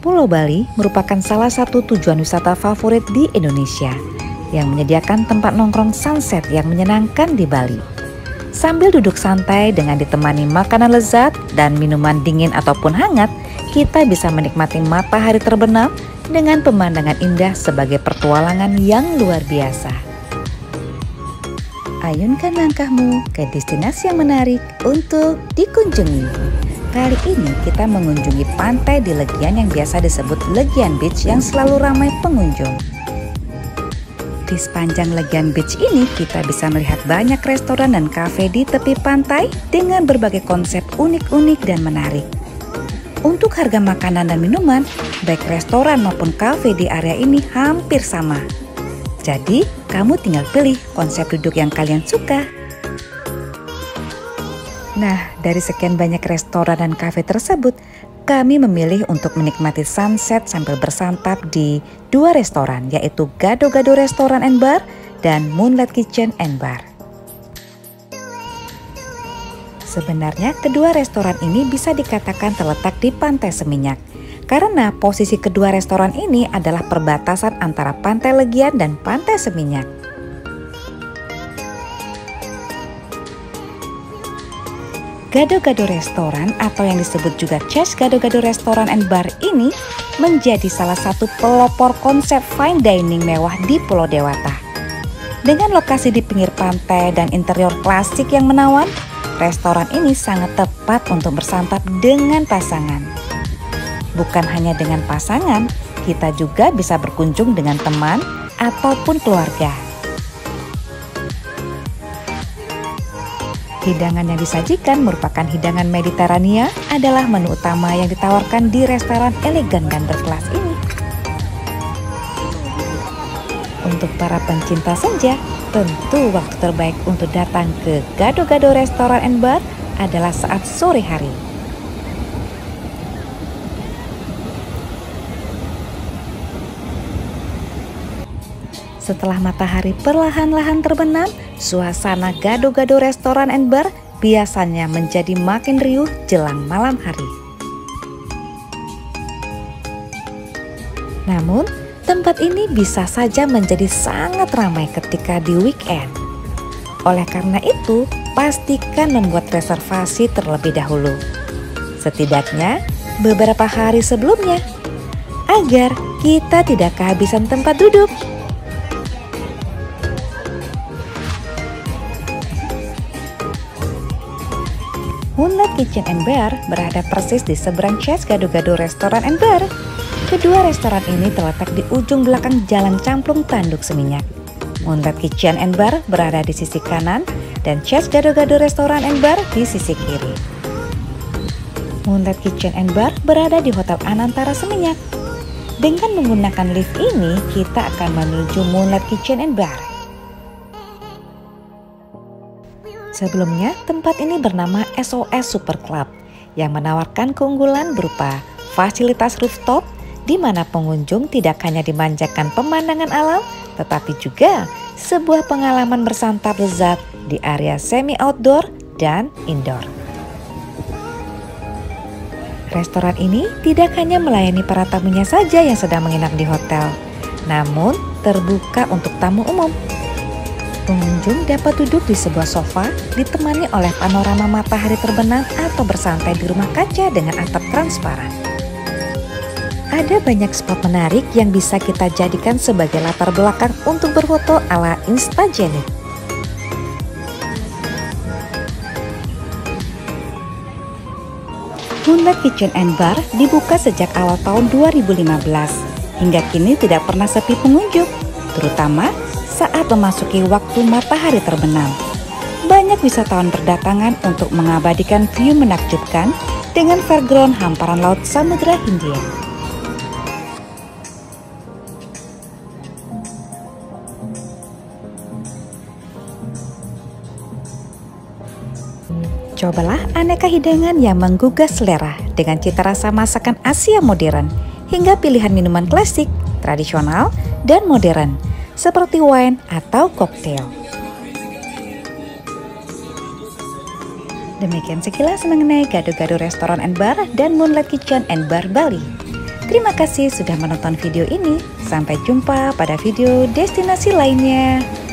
Pulau Bali merupakan salah satu tujuan wisata favorit di Indonesia yang menyediakan tempat nongkrong sunset yang menyenangkan di Bali. Sambil duduk santai dengan ditemani makanan lezat dan minuman dingin ataupun hangat, kita bisa menikmati matahari terbenam dengan pemandangan indah sebagai petualangan yang luar biasa. Ayunkan langkahmu ke destinasi yang menarik untuk dikunjungi. Kali ini kita mengunjungi pantai di Legian yang biasa disebut Legian Beach yang selalu ramai pengunjung. Di sepanjang Legian Beach ini kita bisa melihat banyak restoran dan kafe di tepi pantai dengan berbagai konsep unik-unik dan menarik. Untuk harga makanan dan minuman, baik restoran maupun kafe di area ini hampir sama. Jadi, kamu tinggal pilih konsep duduk yang kalian suka. Nah, dari sekian banyak restoran dan kafe tersebut, kami memilih untuk menikmati sunset sambil bersantap di dua restoran, yaitu Gado-Gado Restaurant and Bar dan Moonlight Kitchen and Bar. Sebenarnya kedua restoran ini bisa dikatakan terletak di Pantai Seminyak, karena posisi kedua restoran ini adalah perbatasan antara Pantai Legian dan Pantai Seminyak. Gado-Gado Restoran atau yang disebut juga Chess Gado-Gado Restaurant and Bar ini menjadi salah satu pelopor konsep fine dining mewah di Pulau Dewata. Dengan lokasi di pinggir pantai dan interior klasik yang menawan, restoran ini sangat tepat untuk bersantap dengan pasangan. Bukan hanya dengan pasangan, kita juga bisa berkunjung dengan teman ataupun keluarga. Hidangan yang disajikan merupakan hidangan Mediterania adalah menu utama yang ditawarkan di restoran elegan dan berkelas ini. Untuk para pencinta senja, tentu waktu terbaik untuk datang ke Gado-Gado Restaurant and Bar adalah saat sore hari. Setelah matahari perlahan-lahan terbenam, suasana Gado-Gado Restaurant and Bar biasanya menjadi makin riuh jelang malam hari. Namun, tempat ini bisa saja menjadi sangat ramai ketika di weekend. Oleh karena itu, pastikan membuat reservasi terlebih dahulu. Setidaknya beberapa hari sebelumnya, agar kita tidak kehabisan tempat duduk. Moonlight Kitchen and Bar berada persis di seberang Chess Gado-Gado Restaurant and Bar. Kedua restoran ini terletak di ujung belakang Jalan Camplung Tanduk Seminyak. Moonlight Kitchen and Bar berada di sisi kanan dan Chess Gado-Gado Restaurant and Bar di sisi kiri. Moonlight Kitchen and Bar berada di Hotel Anantara Seminyak. Dengan menggunakan lift ini, kita akan menuju Moonlight Kitchen and Bar. Sebelumnya, tempat ini bernama SOS Super Club yang menawarkan keunggulan berupa fasilitas rooftop di mana pengunjung tidak hanya dimanjakan pemandangan alam, tetapi juga sebuah pengalaman bersantap lezat di area semi outdoor dan indoor. Restoran ini tidak hanya melayani para tamunya saja yang sedang menginap di hotel, namun terbuka untuk tamu umum. Pengunjung dapat duduk di sebuah sofa ditemani oleh panorama matahari terbenam atau bersantai di rumah kaca dengan atap transparan. Ada banyak spot menarik yang bisa kita jadikan sebagai latar belakang untuk berfoto ala Instagenic. Moonlight Kitchen and Bar dibuka sejak awal tahun 2015. Hingga kini tidak pernah sepi pengunjung, terutama saat memasuki waktu matahari terbenam. Banyak wisatawan berdatangan untuk mengabadikan view menakjubkan dengan background hamparan laut Samudra Hindia. Cobalah aneka hidangan yang menggugah selera dengan cita rasa masakan Asia modern hingga pilihan minuman klasik, tradisional, dan modern seperti wine atau koktail. Demikian sekilas mengenai Gado-Gado Restaurant and Bar dan Moonlight Kitchen and Bar Bali. Terima kasih sudah menonton video ini. Sampai jumpa pada video destinasi lainnya.